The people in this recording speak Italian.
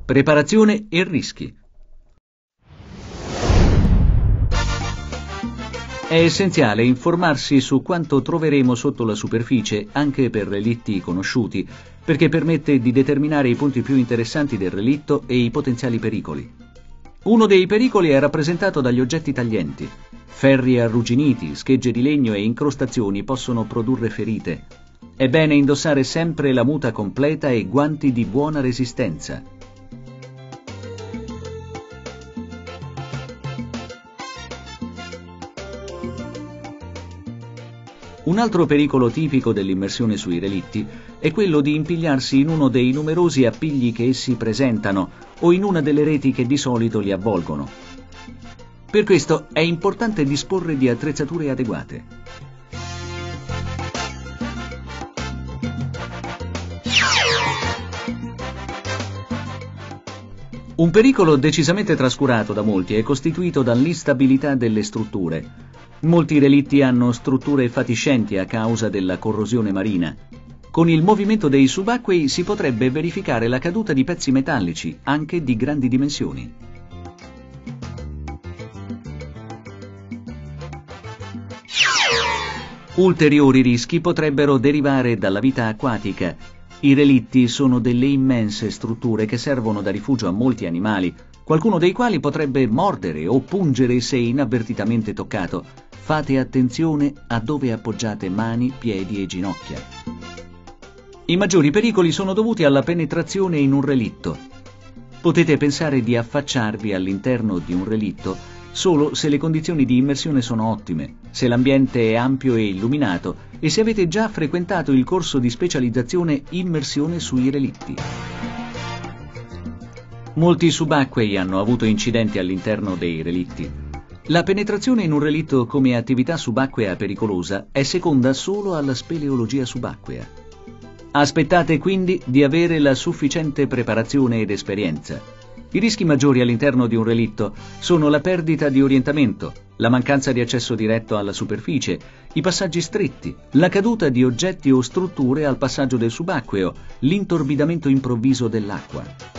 Preparazione e rischi. È essenziale informarsi su quanto troveremo sotto la superficie anche per relitti conosciuti, perché permette di determinare i punti più interessanti del relitto e i potenziali pericoli. Uno dei pericoli è rappresentato dagli oggetti taglienti. Ferri arrugginiti, schegge di legno e incrostazioni possono produrre ferite. È bene indossare sempre la muta completa e guanti di buona resistenza. Un altro pericolo tipico dell'immersione sui relitti è quello di impigliarsi in uno dei numerosi appigli che essi presentano o in una delle reti che di solito li avvolgono. Per questo è importante disporre di attrezzature adeguate. Un pericolo decisamente trascurato da molti è costituito dall'instabilità delle strutture. Molti relitti hanno strutture fatiscenti a causa della corrosione marina. Con il movimento dei subacquei si potrebbe verificare la caduta di pezzi metallici, anche di grandi dimensioni. Ulteriori rischi potrebbero derivare dalla vita acquatica. I relitti sono delle immense strutture che servono da rifugio a molti animali, qualcuno dei quali potrebbe mordere o pungere se inavvertitamente toccato. Fate attenzione a dove appoggiate mani, piedi e ginocchia. I maggiori pericoli sono dovuti alla penetrazione in un relitto. Potete pensare di affacciarvi all'interno di un relitto solo se le condizioni di immersione sono ottime, se l'ambiente è ampio e illuminato e se avete già frequentato il corso di specializzazione Immersione sui relitti. Molti subacquei hanno avuto incidenti all'interno dei relitti. La penetrazione in un relitto come attività subacquea pericolosa è seconda solo alla speleologia subacquea. Aspettate quindi di avere la sufficiente preparazione ed esperienza. I rischi maggiori all'interno di un relitto sono la perdita di orientamento, la mancanza di accesso diretto alla superficie, i passaggi stretti, la caduta di oggetti o strutture al passaggio del subacqueo, l'intorbidamento improvviso dell'acqua.